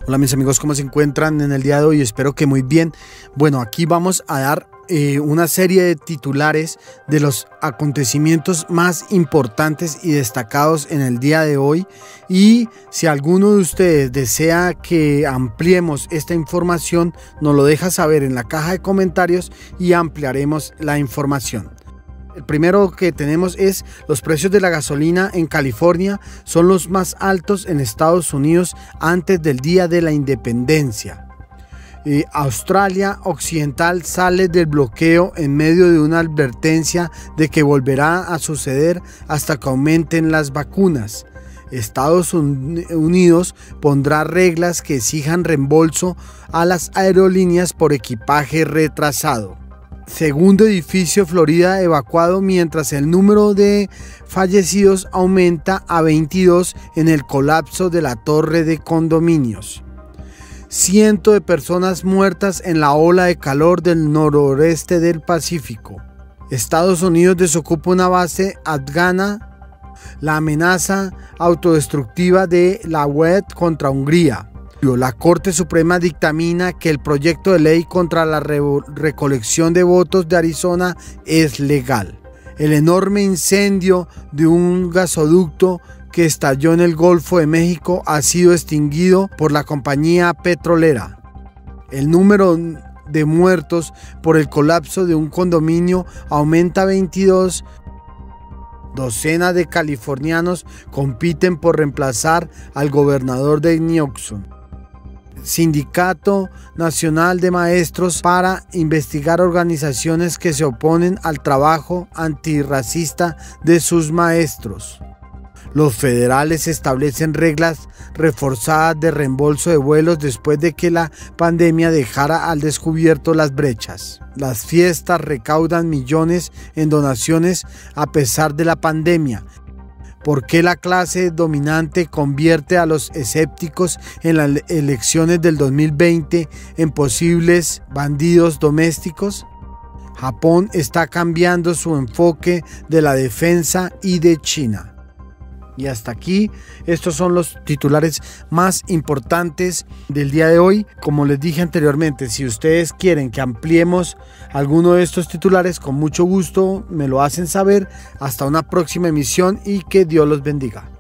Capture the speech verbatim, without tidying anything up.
Hola mis amigos, ¿cómo se encuentran en el día de hoy? Espero que muy bien. Bueno, aquí vamos a dar eh, una serie de titulares de los acontecimientos más importantes y destacados en el día de hoy. Y si alguno de ustedes desea que ampliemos esta información, nos lo deja saber en la caja de comentarios y ampliaremos la información. El primero que tenemos es los precios de la gasolina en California son los más altos en Estados Unidos antes del día de la independencia. Eh, Australia Occidental sale del bloqueo en medio de una advertencia de que volverá a suceder hasta que aumenten las vacunas. Estados Unidos pondrá reglas que exijan reembolso a las aerolíneas por equipaje retrasado. Segundo edificio Florida evacuado mientras el número de fallecidos aumenta a veintidós en el colapso de la torre de condominios. Cientos de personas muertas en la ola de calor del noroeste del Pacífico. Estados Unidos desocupa una base afgana. La amenaza autodestructiva de la U E D contra Hungría. La Corte Suprema dictamina que el proyecto de ley contra la re recolección de votos de Arizona es legal. El enorme incendio de un gasoducto que estalló en el Golfo de México ha sido extinguido por la compañía petrolera. El número de muertos por el colapso de un condominio aumenta a veintidós. Docenas de californianos compiten por reemplazar al gobernador de Newsom. Sindicato Nacional de Maestros para investigar organizaciones que se oponen al trabajo antirracista de sus maestros. Los federales establecen reglas reforzadas de reembolso de vuelos después de que la pandemia dejara al descubierto las brechas. Las fiestas recaudan millones en donaciones a pesar de la pandemia. ¿Por qué la clase dominante convierte a los escépticos en las elecciones del dos mil veinte en posibles bandidos domésticos? Japón está cambiando su enfoque de la defensa y de China. Y hasta aquí, estos son los titulares más importantes del día de hoy. Como les dije anteriormente, si ustedes quieren que ampliemos alguno de estos titulares, con mucho gusto me lo hacen saber. Hasta una próxima emisión y que Dios los bendiga.